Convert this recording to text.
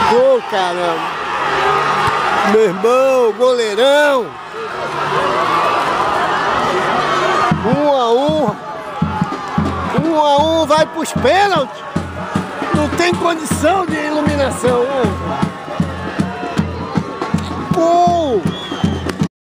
Ô, caramba! Meu irmão, goleirão! 1 a 1, vai pros pênaltis! Não tem condição de iluminação, né?